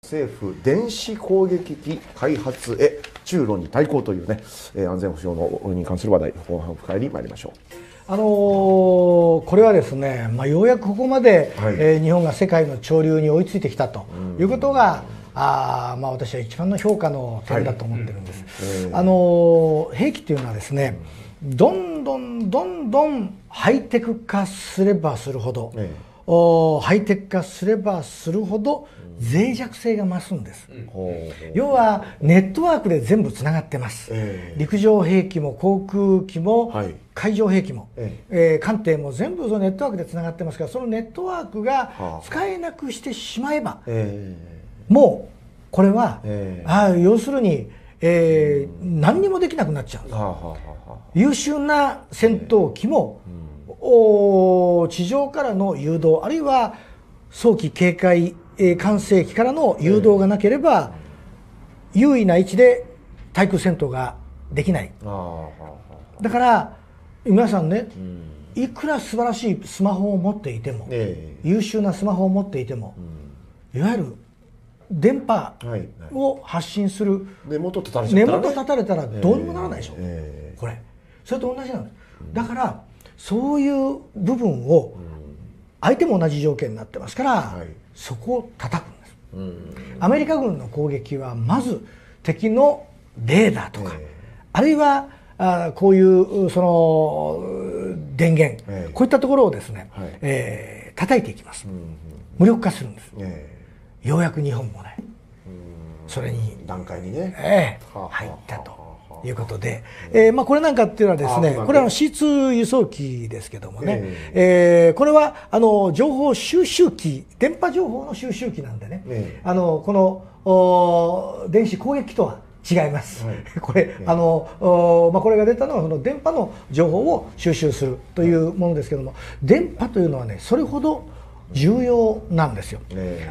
政府電子攻撃機開発へ中ロに対抗というね、安全保障のに関する話題後半を深り参りましょう。 これはですね、ようやくここまで、日本が世界の潮流に追いついてきたということが、私は一番の評価の点だと思ってるんです。兵器というのはですね、どんどんハイテク化すればするほど、ハイテク化すればするほど脆弱性が増すんです。要はネットワークで全部つながってます。陸上兵器も航空機も、海上兵器も、艦艇も全部そのネットワークでつながってますから、そのネットワークが使えなくしてしまえば、もうこれは、要するに、何にもできなくなっちゃうんです。優秀な戦闘機も、地上からの誘導、あるいは早期警戒管制機からの誘導がなければ、優位な位置で対空戦闘ができない。だから皆さんね、いくら素晴らしいスマホを持っていても、優秀なスマホを持っていても、いわゆる電波を発信する根元立たれたらどうにもならないでしょ、これ。それと同じなんです。だからそういう部分を、相手も同じ条件になってますから、そこを叩くんです。アメリカ軍の攻撃はまず敵のレーダーとか、あるいはこういうその電源、こういったところをですね、叩いていきます。無力化するんです。ようやく日本もね、それに段階にね、 入ったということで、これなんかっていうのはですね、これはC2輸送機ですけどもね、これは情報収集機、電波情報の収集機なんでね、この電子攻撃機とは違います。これこれが出たのはその電波の情報を収集するというものですけども、電波というのはね、それほど重要なんですよ。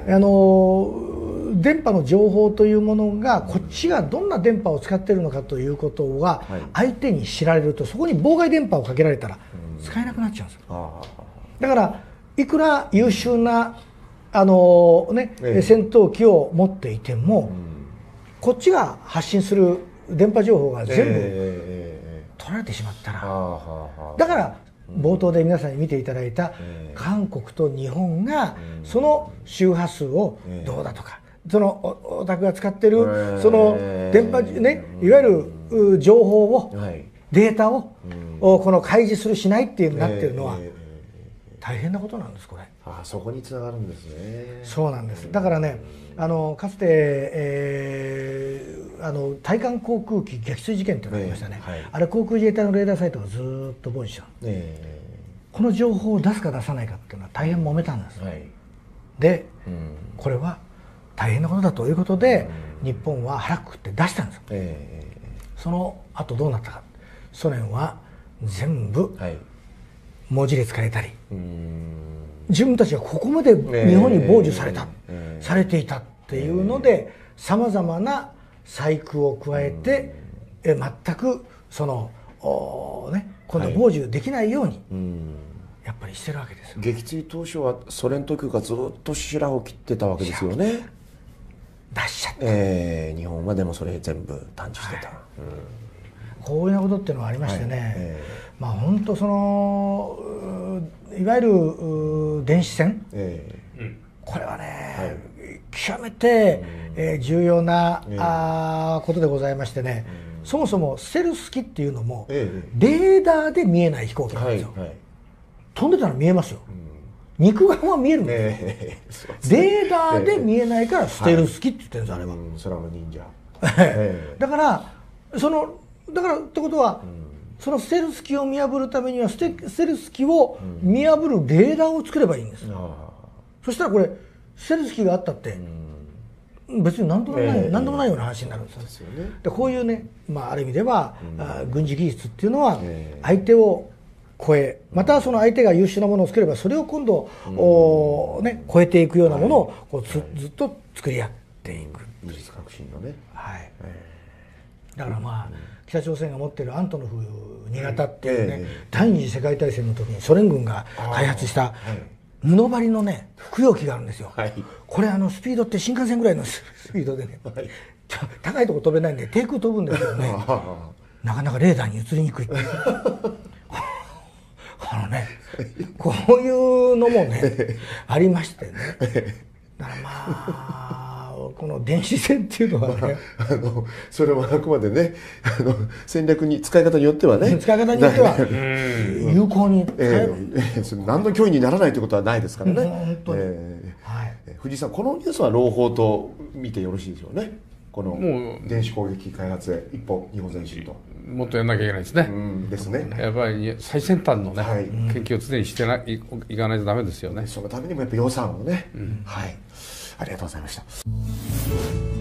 電波の情報というものが、こっちがどんな電波を使っているのかということが相手に知られると、そこに妨害電波をかけられたら使えなくなっちゃうんですよ。だからいくら優秀な戦闘機を持っていても、こっちが発信する電波情報が全部取られてしまったら、だから冒頭で皆さんに見ていただいた韓国と日本がその周波数をどうだとか、そのお宅が使ってるその電波ね、いわゆる情報を、データをこの開示するしないっていうになってるのは大変なことなんです。これそこにつながるんですね。 そうなんです。だからね、かつて、対艦航空機撃墜事件というのがありましたね。あれ航空自衛隊のレーダーサイトがずっと傍受した、この情報を出すか出さないかっていうのは大変揉めたんです。で、これは大変なことだということで、日本は腹くくって出したんです。その後どうなったか、ソ連は全部文字列変えたり、自分たちがここまで日本に傍受された、されていたっていうので、さまざまな細工を加えて、全くその今度傍受できないようにやっぱりしてるわけですよ。 撃墜当初はソ連当局がずっと白を切ってたわけですよね。 出しちゃった、 日本はでもそれ全部探知してた、 こういうことっていうのがありましてね、本当そのいわゆる電子戦、これはね、極めて、重要な、ことでございましてね、そもそもステルス機っていうのも、レーダーで見えない飛行機なんですよ。飛んでたら見えますよ、肉眼は見えるんですよ、レーダーで見えないからステルス機って言ってるんです、あれは。 空の忍者だからってことは、そのステルス機を見破るためにはステルス機を見破るレーダーを作ればいいんです。そしたらこれステルス機があったって別に何ともないような話になるんですよ。でこういうね、ある意味では、軍事技術っていうのは相手を超え、またその相手が優秀なものを作ればそれを今度、超えていくようなものをこうずっと作り合っていく。 技術革新のね。 だから北朝鮮が持っているアントノフ2型っていうね、第二次世界大戦の時にソ連軍が開発した、 布張りのね服用機があるんですよ、 はい、 これスピードって新幹線ぐらいのスピードでね、はい、高いとこ飛べないんで低空飛ぶんですけどねなかなかレーダーに映りにくいね、こういうのもねありましてね、だからまあこの電子戦っていうのはね、 それはあくまでね戦略に使い方によってはね、 使い方によっては有効に使える、 何の脅威にならないということはないですからね、 本当に、 藤井さん、このニュースは朗報と見てよろしいでしょうね。この電子攻撃開発へ一歩日本前進ともっとやんなきゃいけないですね。 ですね。 やっぱり最先端のね、研究を常にしていかないとダメですよね。 そのためにもやっぱ予算をね、はい、ありがとうございました。